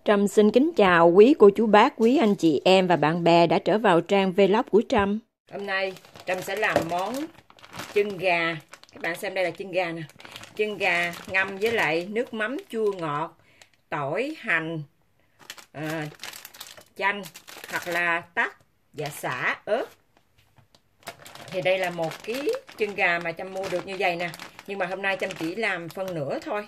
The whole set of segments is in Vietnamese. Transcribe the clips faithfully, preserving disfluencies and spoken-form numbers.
Trâm xin kính chào quý cô chú bác, quý anh chị em và bạn bè đã trở vào trang vlog của Trâm. Hôm nay Trâm sẽ làm món chân gà. Các bạn xem đây là chân gà nè. Chân gà ngâm với lại nước mắm chua ngọt, tỏi, hành, à, chanh hoặc là tắc và sả, ớt. Thì đây là một ký chân gà mà Trâm mua được như vậy nè. Nhưng mà hôm nay Trâm chỉ làm phân nửa thôi.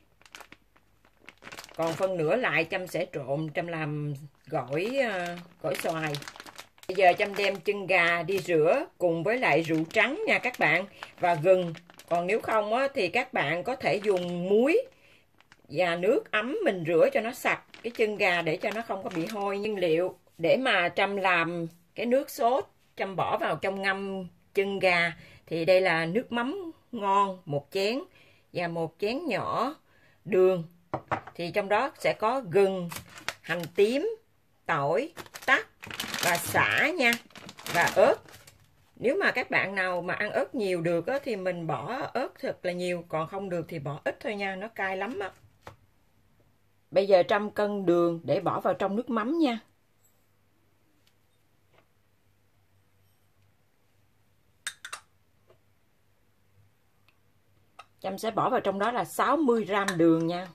Còn phân nửa lại Trâm sẽ trộn, Trâm làm gỏi uh, gỏi xoài. Bây giờ Trâm đem chân gà đi rửa cùng với lại rượu trắng nha các bạn, và gừng. Còn nếu không á, thì các bạn có thể dùng muối và nước ấm mình rửa cho nó sạch cái chân gà để cho nó không có bị hôi. Nguyên liệu để mà Trâm làm cái nước sốt Trâm bỏ vào trong ngâm chân gà thì đây là nước mắm ngon một chén và một chén nhỏ đường. Thì trong đó sẽ có gừng, hành tím, tỏi, tắc và sả nha, và ớt. Nếu mà các bạn nào mà ăn ớt nhiều được á, thì mình bỏ ớt thật là nhiều, còn không được thì bỏ ít thôi nha, nó cay lắm á. Bây giờ Trâm cân đường để bỏ vào trong nước mắm nha. Trâm sẽ bỏ vào trong đó là sáu mươi gam đường nha.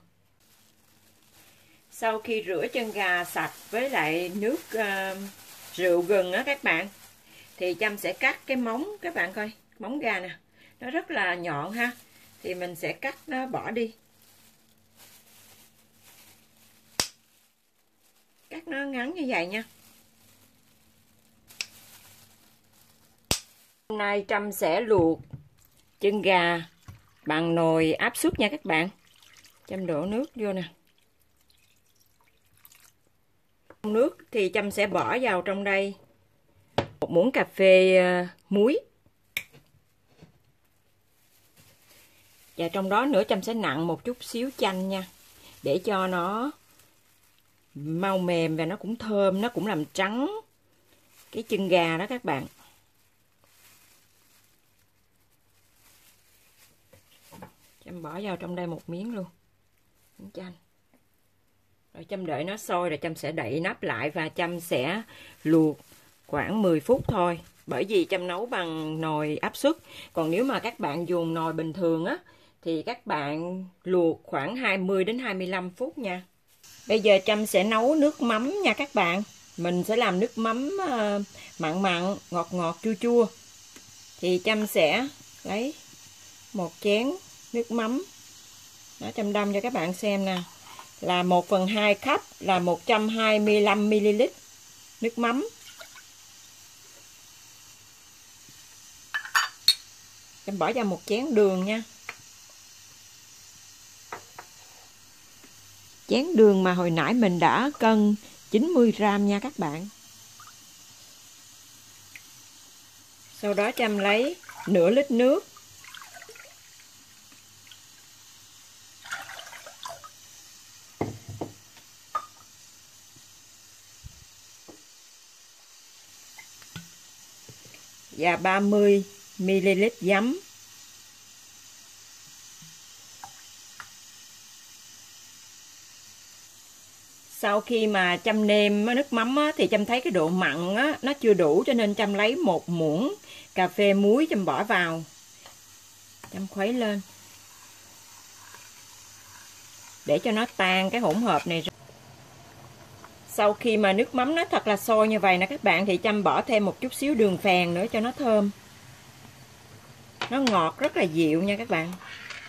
Sau khi rửa chân gà sạch với lại nước uh, rượu gừng á các bạn, thì Trâm sẽ cắt cái móng, các bạn coi, móng gà nè, nó rất là nhọn ha, thì mình sẽ cắt nó bỏ đi. Cắt nó ngắn như vậy nha. Hôm nay Trâm sẽ luộc chân gà bằng nồi áp suất nha các bạn. Trâm đổ nước vô nè. Nước thì Trâm sẽ bỏ vào trong đây một muỗng cà phê muối, và trong đó nữa Trâm sẽ nặn một chút xíu chanh nha, để cho nó mau mềm và nó cũng thơm, nó cũng làm trắng cái chân gà đó các bạn. Trâm bỏ vào trong đây một miếng luôn miếng chanh. Rồi Trâm đợi nó sôi rồi Trâm sẽ đậy nắp lại và Trâm sẽ luộc khoảng mười phút thôi. Bởi vì Trâm nấu bằng nồi áp suất. Còn nếu mà các bạn dùng nồi bình thường á thì các bạn luộc khoảng hai mươi đến hai mươi lăm phút nha. Bây giờ Trâm sẽ nấu nước mắm nha các bạn. Mình sẽ làm nước mắm uh, mặn mặn, ngọt ngọt, chua chua. Thì Trâm sẽ lấy một chén nước mắm. Đó, Trâm đâm cho các bạn xem nè. Là một phần hai cup là một trăm hai mươi lăm mi li lít nước mắm. Em bỏ vào một chén đường nha. Chén đường mà hồi nãy mình đã cân chín mươi gam nha các bạn. Sau đó Trâm lấy nửa lít nước. Và ba mươi mi li lít giấm. Sau khi mà Trâm nêm nước mắm á, thì Trâm thấy cái độ mặn á, nó chưa đủ, cho nên Trâm lấy một muỗng cà phê muối Trâm bỏ vào. Trâm khuấy lên để cho nó tan cái hỗn hợp này. Sau khi mà nước mắm nó thật là sôi như vậy nè các bạn, thì Trâm bỏ thêm một chút xíu đường phèn nữa cho nó thơm. Nó ngọt rất là dịu nha các bạn.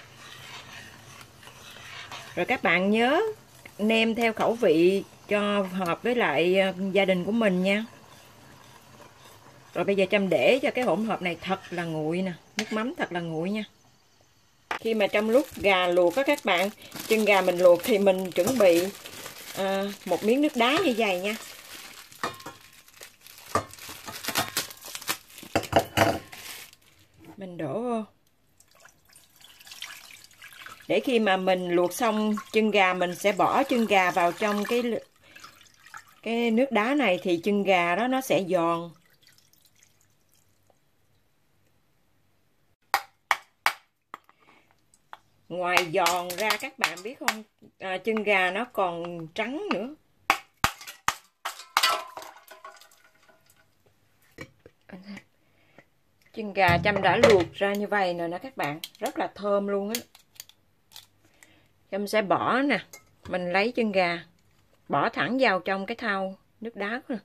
Rồi các bạn nhớ nêm theo khẩu vị cho hợp với lại gia đình của mình nha. Rồi bây giờ Trâm để cho cái hỗn hợp này thật là nguội nè, nước mắm thật là nguội nha. Khi mà trong lúc gà luộc á các bạn, chân gà mình luộc thì mình chuẩn bị à, một miếng nước đá như vậy nha. Mình đổ vô. Để khi mà mình luộc xong chân gà, mình sẽ bỏ chân gà vào trong cái cái nước đá này thì chân gà đó nó sẽ giòn. ngoài giòn ra các bạn biết không, à, chân gà nó còn trắng nữa. Chân gà Trâm đã luộc ra như vậy rồi nè các bạn, rất là thơm luôn á. Trâm sẽ bỏ nè, mình lấy chân gà bỏ thẳng vào trong cái thau nước đá nè.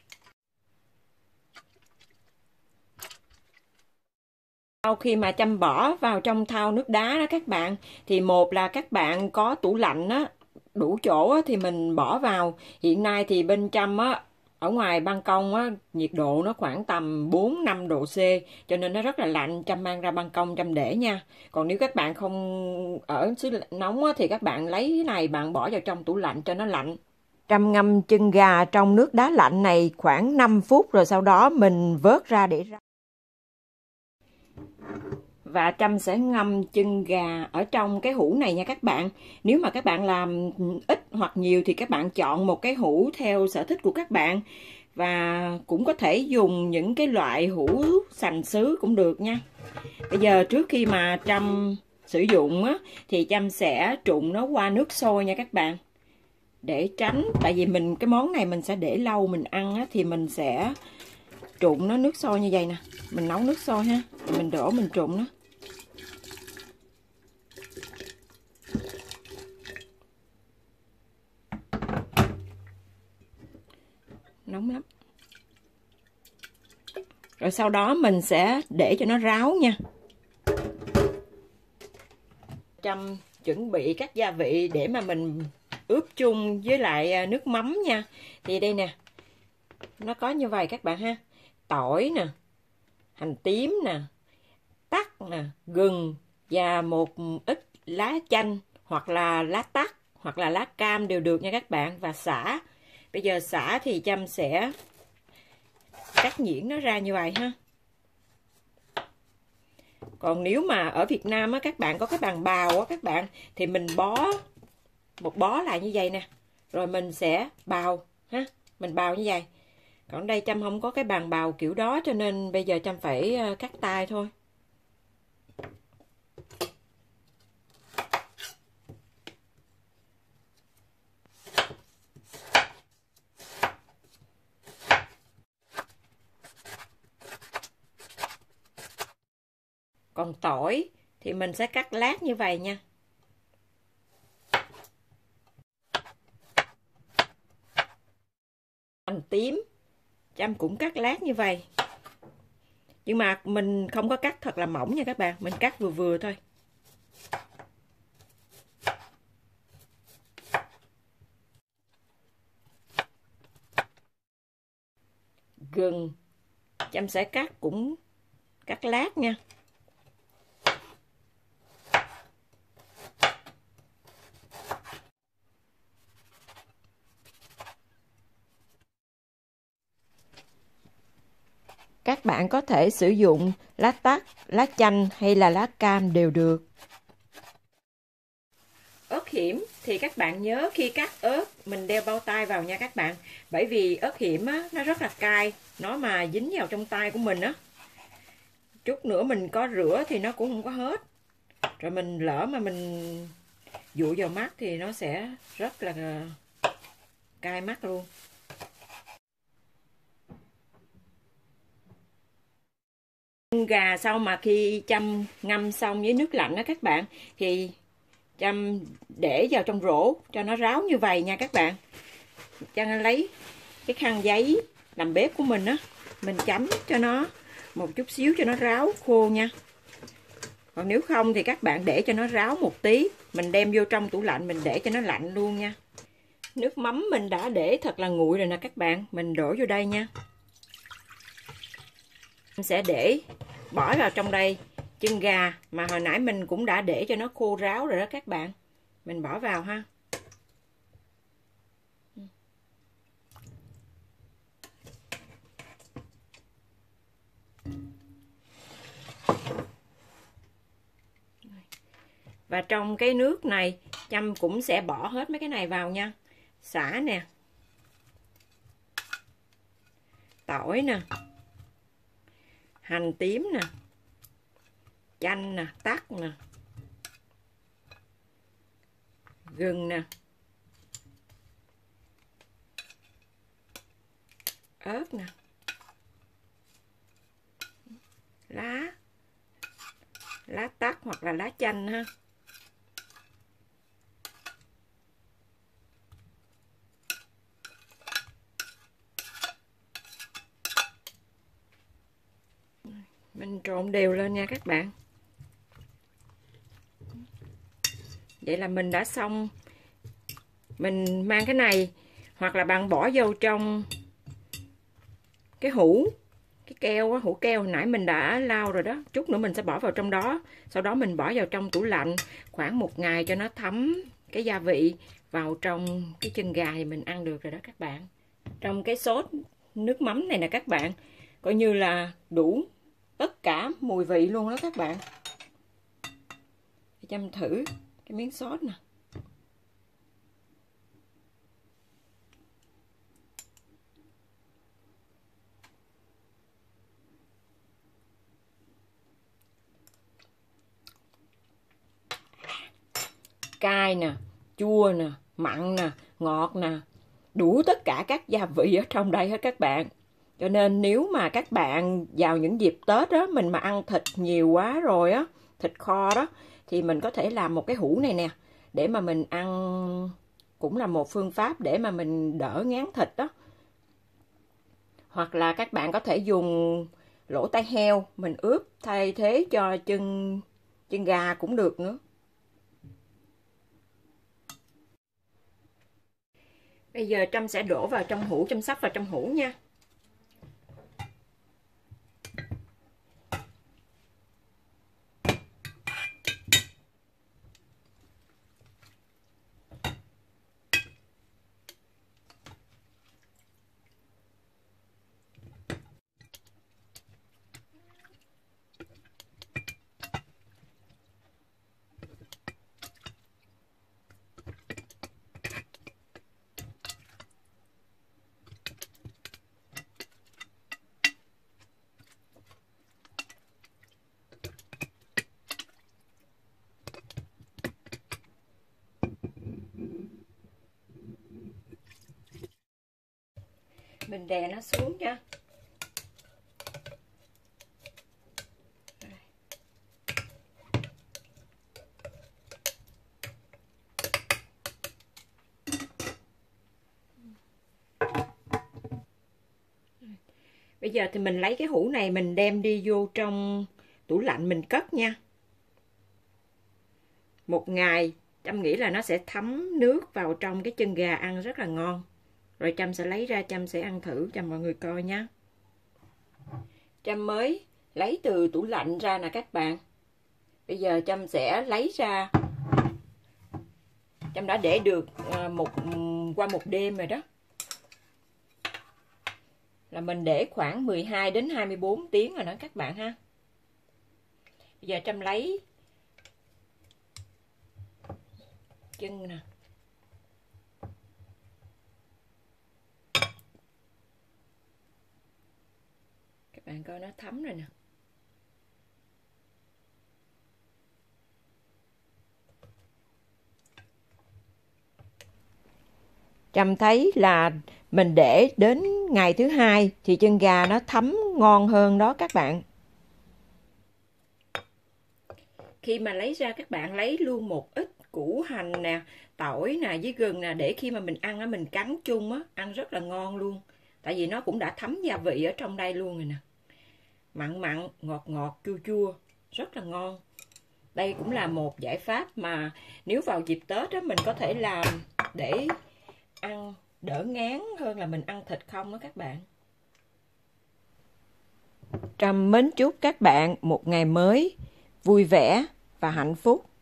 Sau khi mà Trâm bỏ vào trong thau nước đá đó các bạn, thì một là các bạn có tủ lạnh á, đủ chỗ á, thì mình bỏ vào. Hiện nay thì bên Trâm á, ở ngoài ban công á, nhiệt độ nó khoảng tầm bốn năm độ C, cho nên nó rất là lạnh. Trâm mang ra ban công Trâm để nha. Còn nếu các bạn không ở xứ nóng á, thì các bạn lấy cái này bạn bỏ vào trong tủ lạnh cho nó lạnh. Trâm ngâm chân gà trong nước đá lạnh này khoảng năm phút, rồi sau đó mình vớt ra để rau. Và Trâm sẽ ngâm chân gà ở trong cái hũ này nha các bạn. Nếu mà các bạn làm ít hoặc nhiều thì các bạn chọn một cái hũ theo sở thích của các bạn. Và cũng có thể dùng những cái loại hũ sành sứ cũng được nha. Bây giờ trước khi mà Trâm sử dụng á, thì Trâm sẽ trụng nó qua nước sôi nha các bạn. Để tránh, tại vì mình cái món này mình sẽ để lâu mình ăn á, thì mình sẽ trụng nó nước sôi như vậy nè. Mình nấu nước sôi ha, mình đổ mình trụng nó. Nóng lắm. Rồi sau đó mình sẽ để cho nó ráo nha. Trâm chuẩn bị các gia vị để mà mình ướp chung với lại nước mắm nha. Thì đây nè, nó có như vậy các bạn ha. Tỏi nè, hành tím nè, tắc nè, gừng và một ít lá chanh hoặc là lá tắc hoặc là lá cam đều được nha các bạn, và sả. Bây giờ sả thì Trâm sẽ cắt nhuyễn nó ra như vậy ha. Còn nếu mà ở Việt Nam á, các bạn có cái bàn bào á các bạn, thì mình bó một bó lại như vậy nè, rồi mình sẽ bào ha, mình bào như vậy. Còn đây Trâm không có cái bàn bào kiểu đó, cho nên bây giờ Trâm phải cắt tay thôi. Còn tỏi thì mình sẽ cắt lát như vậy nha. Hành tím Trâm cũng cắt lát như vậy. Nhưng mà mình không có cắt thật là mỏng nha các bạn, mình cắt vừa vừa thôi. Gừng Trâm sẽ cắt cũng cắt lát nha. Các bạn có thể sử dụng lá tắc, lá chanh hay là lá cam đều được. Ớt hiểm thì các bạn nhớ khi cắt ớt mình đeo bao tay vào nha các bạn. Bởi vì ớt hiểm á, nó rất là cay, nó mà dính vào trong tay của mình á, chút nữa mình có rửa thì nó cũng không có hết. Rồi mình lỡ mà mình dụi vào mắt thì nó sẽ rất là cay mắt luôn. Gà sau mà khi Trâm ngâm xong với nước lạnh đó các bạn, thì Trâm để vào trong rổ cho nó ráo như vậy nha các bạn. Trâm lấy cái khăn giấy làm bếp của mình á, mình chấm cho nó một chút xíu cho nó ráo khô nha. Còn nếu không thì các bạn để cho nó ráo một tí, mình đem vô trong tủ lạnh mình để cho nó lạnh luôn nha. Nước mắm mình đã để thật là nguội rồi nè các bạn, mình đổ vô đây nha. Mình sẽ để bỏ vào trong đây chân gà mà hồi nãy mình cũng đã để cho nó khô ráo rồi đó các bạn. Mình bỏ vào ha. Và trong cái nước này Trâm cũng sẽ bỏ hết mấy cái này vào nha. Sả nè, tỏi nè, hành tím nè, chanh nè, tắc nè, gừng nè, ớt nè, lá lá tắc hoặc là lá chanh ha. Mình trộn đều lên nha các bạn. Vậy là mình đã xong. Mình mang cái này hoặc là bạn bỏ vô trong cái hũ, cái keo á, hũ keo hồi nãy mình đã lau rồi đó, chút nữa mình sẽ bỏ vào trong đó, sau đó mình bỏ vào trong tủ lạnh khoảng một ngày cho nó thấm cái gia vị vào trong cái chân gà thì mình ăn được rồi đó các bạn. Trong cái sốt nước mắm này nè các bạn, coi như là đủ tất cả mùi vị luôn đó các bạn. Chăm thử cái miếng sốt nè. Cay nè, chua nè, mặn nè, ngọt nè, đủ tất cả các gia vị ở trong đây hết các bạn. Cho nên nếu mà các bạn vào những dịp Tết á, mình mà ăn thịt nhiều quá rồi á, thịt kho đó, thì mình có thể làm một cái hũ này nè, để mà mình ăn, cũng là một phương pháp để mà mình đỡ ngán thịt đó. Hoặc là các bạn có thể dùng lỗ tai heo, mình ướp thay thế cho chân, chân gà cũng được nữa. Bây giờ Trâm sẽ đổ vào trong hũ, Trâm sắp vào trong hũ nha. Mình đè nó xuống nha. Bây giờ thì mình lấy cái hũ này mình đem đi vô trong tủ lạnh mình cất nha. Một ngày Trâm nghĩ là nó sẽ thấm nước vào trong cái chân gà, ăn rất là ngon. Rồi Trâm sẽ lấy ra, Trâm sẽ ăn thử cho mọi người coi nha. Trâm mới lấy từ tủ lạnh ra nè các bạn. Bây giờ Trâm sẽ lấy ra. Trâm đã để được một qua một đêm rồi đó. Là mình để khoảng mười hai đến hai mươi bốn tiếng rồi đó các bạn ha. Bây giờ Trâm lấy chân nè. Các bạn coi nó thấm rồi nè. Trâm thấy là mình để đến ngày thứ hai thì chân gà nó thấm ngon hơn đó các bạn. Khi mà lấy ra các bạn lấy luôn một ít củ hành nè, tỏi nè với gừng nè, để khi mà mình ăn á, mình cắn chung á, ăn rất là ngon luôn. Tại vì nó cũng đã thấm gia vị ở trong đây luôn rồi nè. Mặn mặn, ngọt ngọt, chua chua, rất là ngon. Đây cũng là một giải pháp mà nếu vào dịp Tết á, mình có thể làm để ăn đỡ ngán hơn là mình ăn thịt không đó các bạn. Trâm mến chúc các bạn một ngày mới vui vẻ và hạnh phúc.